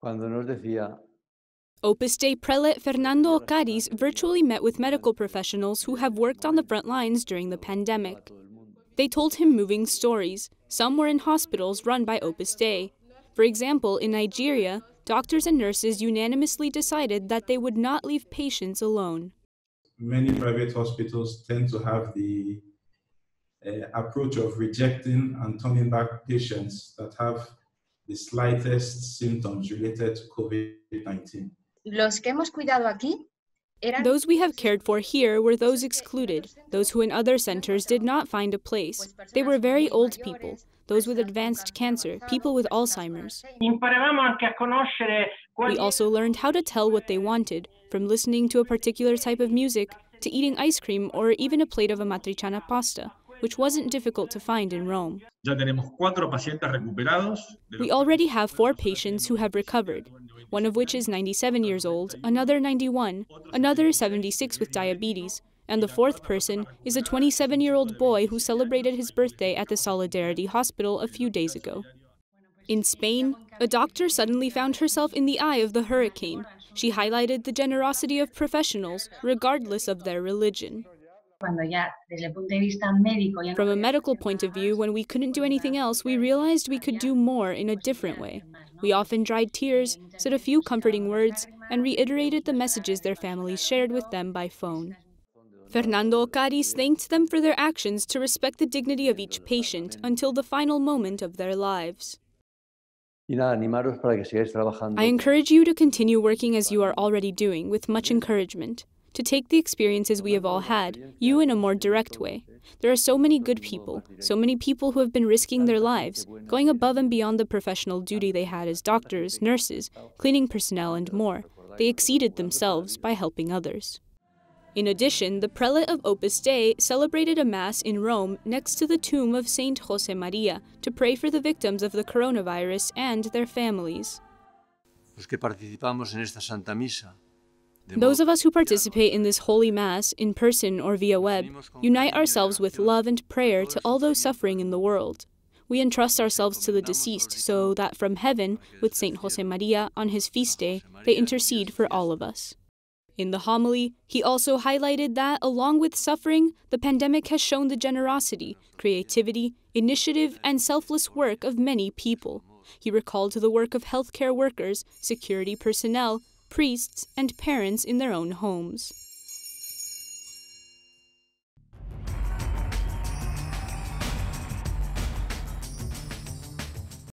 cuando nos decía, Opus Dei Prelate Fernando Ocariz virtually met with medical professionals who have worked on the front lines during the pandemic. They told him moving stories. Some were in hospitals run by Opus Dei. For example, in Nigeria, doctors and nurses unanimously decided that they would not leave patients alone. Many private hospitals tend to have the approach of rejecting and turning back patients that have the slightest symptoms related to COVID-19. Los que hemos cuidado aquí eran Those we have cared for here were those excluded, those who in other centers did not find a place. They were very old people, those with advanced cancer, people with Alzheimer's. We also learned how to tell what they wanted, from listening to a particular type of music to eating ice cream or even a plate of amatriciana pasta, which wasn't difficult to find in Rome. We already have 4 patients who have recovered, one of which is 97 years old, another 91, another 76 with diabetes, and the 4th person is a 27-year-old boy who celebrated his birthday at the Solidarity Hospital a few days ago. In Spain, a doctor suddenly found herself in the eye of the hurricane. She highlighted the generosity of professionals, regardless of their religion. From a medical point of view, when we couldn't do anything else, we realized we could do more in a different way. We often dried tears, said a few comforting words, and reiterated the messages their families shared with them by phone. Fernando Ocariz thanked them for their actions to respect the dignity of each patient until the final moment of their lives. I encourage you to continue working as you are already doing, with much encouragement. To take the experiences we have all had, you in a more direct way. There are so many good people, so many people who have been risking their lives, going above and beyond the professional duty they had as doctors, nurses, cleaning personnel, and more. They exceeded themselves by helping others. In addition, the prelate of Opus Dei celebrated a Mass in Rome next to the tomb of Saint Josemaria to pray for the victims of the coronavirus and their families. Those of us who participate in this Holy Mass, in person or via web, unite ourselves with love and prayer to all those suffering in the world. We entrust ourselves to the deceased so that from heaven, with Saint Josemaria on his feast day, they intercede for all of us. In the homily, he also highlighted that, along with suffering, the pandemic has shown the generosity, creativity, initiative, and selfless work of many people. He recalled the work of healthcare workers, security personnel, priests, and parents in their own homes.